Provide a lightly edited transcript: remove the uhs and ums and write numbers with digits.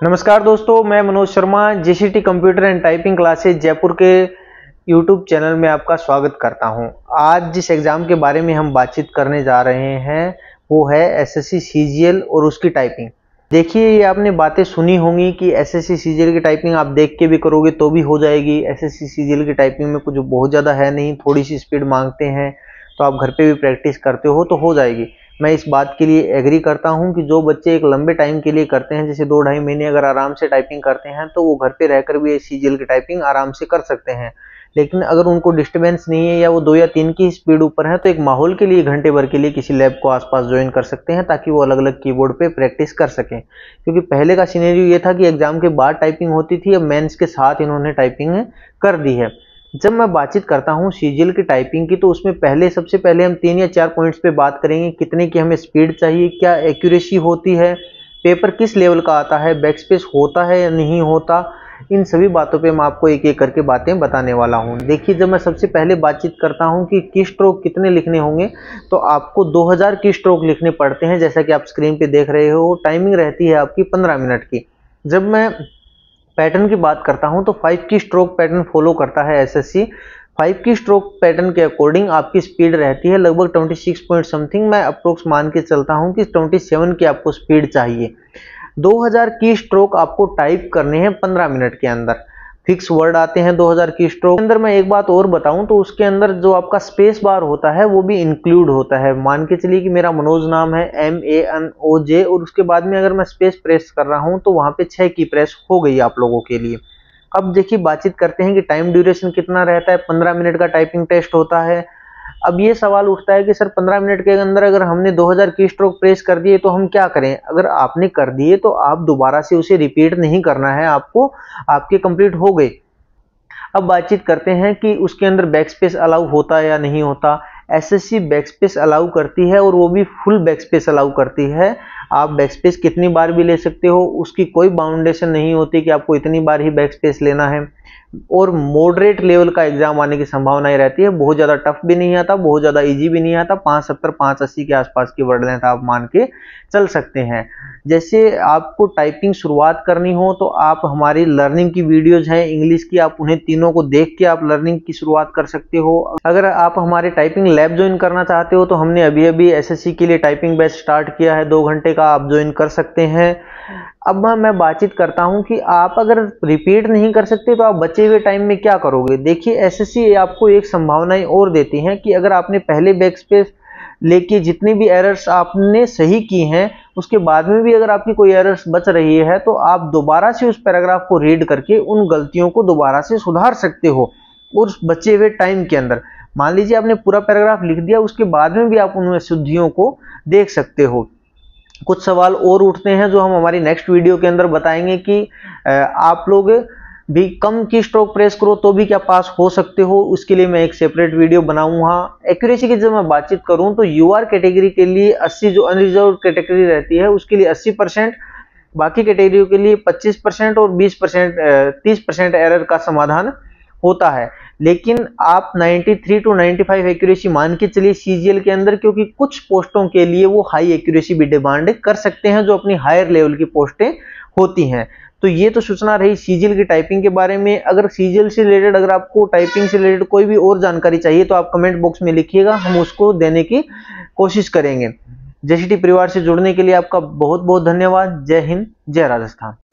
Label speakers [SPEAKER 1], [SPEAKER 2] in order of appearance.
[SPEAKER 1] नमस्कार दोस्तों, मैं Manoj Sharma JCT computer and typing classes Jaipur के यूट्यूब चैनल में आपका स्वागत करता हूं। आज जिस एग्ज़ाम के बारे में हम बातचीत करने जा रहे हैं वो है एसएससी सीजीएल और उसकी टाइपिंग। देखिए, ये आपने बातें सुनी होंगी कि एसएससी सीजीएल की टाइपिंग आप देख के भी करोगे तो भी हो जाएगी। एसएससी सीजीएल की टाइपिंग में कुछ बहुत ज़्यादा है नहीं, थोड़ी सी स्पीड मांगते हैं, तो आप घर पे भी प्रैक्टिस करते हो तो हो जाएगी। मैं इस बात के लिए एग्री करता हूं कि जो बच्चे एक लंबे टाइम के लिए करते हैं, जैसे 2-2.5 महीने अगर आराम से टाइपिंग करते हैं तो वो घर पे रहकर भी सीजीएल की टाइपिंग आराम से कर सकते हैं। लेकिन अगर उनको डिस्टर्बेंस नहीं है या वो 2 या 3 की स्पीड ऊपर है तो एक माहौल के लिए घंटे भर के लिए किसी लैब को आसपास ज्वाइन कर सकते हैं ताकि वो अलग अलग कीबोर्ड पे प्रैक्टिस कर सकें। क्योंकि पहले का सिनेरियो ये था कि एग्जाम के बाद टाइपिंग होती थी, अब मेंस के साथ इन्होंने टाइपिंग कर दी है। जब मैं बातचीत करता हूँ सीजीएल की टाइपिंग की तो उसमें सबसे पहले हम 3 या 4 पॉइंट्स पे बात करेंगे। कितने की हमें स्पीड चाहिए, क्या एक्यूरेसी होती है, पेपर किस लेवल का आता है, बैक स्पेस होता है या नहीं होता, इन सभी बातों पे मैं आपको एक एक करके बातें बताने वाला हूँ। देखिए, जब मैं सबसे पहले बातचीत करता हूँ कि की स्ट्रोक कितने लिखने होंगे तो आपको 2000 की स्ट्रोक लिखने पड़ते हैं। जैसा कि आप स्क्रीन पे देख रहे हो, टाइमिंग रहती है आपकी 15 मिनट की। जब मैं पैटर्न की बात करता हूं तो 5 की स्ट्रोक पैटर्न फॉलो करता है एसएससी। 5 की स्ट्रोक पैटर्न के अकॉर्डिंग आपकी स्पीड रहती है लगभग 26 पॉइंट समथिंग। मैं अप्रोक्स मान के चलता हूं कि 27 की आपको स्पीड चाहिए। 2000 की स्ट्रोक आपको टाइप करने हैं 15 मिनट के अंदर। फिक्स वर्ड आते हैं 2000 की स्ट्रोक के अंदर। मैं एक बात और बताऊं तो उसके अंदर जो आपका स्पेस बार होता है वो भी इंक्लूड होता है। मान के चलिए कि मेरा मनोज नाम है MANOJ और उसके बाद में अगर मैं स्पेस प्रेस कर रहा हूं तो वहां पे 6 की प्रेस हो गई आप लोगों के लिए। अब देखिए, बातचीत करते हैं कि टाइम ड्यूरेशन कितना रहता है। 15 मिनट का टाइपिंग टेस्ट होता है। अब ये सवाल उठता है कि सर 15 मिनट के अंदर अगर हमने 2000 की स्ट्रोक प्रेस कर दिए तो हम क्या करें। अगर आपने कर दिए तो आप दोबारा से उसे रिपीट नहीं करना है आपको, आपके कंप्लीट हो गए। अब बातचीत करते हैं कि उसके अंदर बैक स्पेस अलाउ होता है या नहीं होता। एसएससी बैक स्पेस अलाउ करती है और वो भी फुल बैक स्पेस अलाउ करती है। आप बैक स्पेस कितनी बार भी ले सकते हो, उसकी कोई बाउंडेशन नहीं होती कि आपको इतनी बार ही बैक स्पेस लेना है। और मॉडरेट लेवल का एग्जाम आने की संभावना रहती है। बहुत ज्यादा टफ भी नहीं आता, बहुत ज्यादा इजी भी नहीं आता। 570 580 के आसपास की वर्ड लेंथ आप मान के चल सकते हैं। जैसे आपको टाइपिंग शुरुआत करनी हो तो आप हमारी लर्निंग की वीडियोज हैं इंग्लिश की, आप उन्हें तीनों को देख के आप लर्निंग की शुरुआत कर सकते हो। अगर आप हमारे टाइपिंग लैब ज्वाइन करना चाहते हो तो हमने अभी अभी एसएससी के लिए टाइपिंग बैच स्टार्ट किया है, 2 घंटे का, आप ज्वाइन कर सकते हैं। अब मैं बातचीत करता हूं कि आप अगर रिपीट नहीं कर सकते तो आप बचे हुए टाइम में क्या करोगे। देखिए, एसएससी आपको एक संभावनाएं और देती हैं कि अगर आपने पहले बैक स्पेस लेके जितनी भी एरर्स आपने सही की हैं उसके बाद में भी अगर आपकी कोई एरर्स बच रही है तो आप दोबारा से उस पैराग्राफ को रीड करके उन गलतियों को दोबारा से सुधार सकते हो उस बचे हुए टाइम के अंदर। मान लीजिए आपने पूरा पैराग्राफ लिख दिया, उसके बाद में भी आप उन अशुद्धियों को देख सकते हो। कुछ सवाल और उठते हैं जो हम हमारी नेक्स्ट वीडियो के अंदर बताएंगे कि आप लोग भी कम की स्ट्रोक प्रेस करो तो भी क्या पास हो सकते हो। उसके लिए मैं एक सेपरेट वीडियो बनाऊंगा। एक्यूरेसी की जब मैं बातचीत करूं तो यूआर कैटेगरी के लिए 80 जो अनरिजर्व कैटेगरी रहती है उसके लिए 80%, बाकी कैटेगरियों के लिए 25% और 20% 30% एरर का समाधान होता है। लेकिन आप 93 to 95 एक्यूरेसी मान के चलिए सीजीएल के अंदर, क्योंकि कुछ पोस्टों के लिए वो हाई एक्यूरेसी भी डिमांड कर सकते हैं जो अपनी हायर लेवल की पोस्टें होती हैं। तो ये तो सूचना रही सीजीएल की टाइपिंग के बारे में। अगर सीजीएल से रिलेटेड, अगर आपको टाइपिंग से रिलेटेड कोई भी और जानकारी चाहिए तो आप कमेंट बॉक्स में लिखिएगा, हम उसको देने की कोशिश करेंगे। जेसीटी परिवार से जुड़ने के लिए आपका बहुत बहुत धन्यवाद। जय हिंद, जय राजस्थान।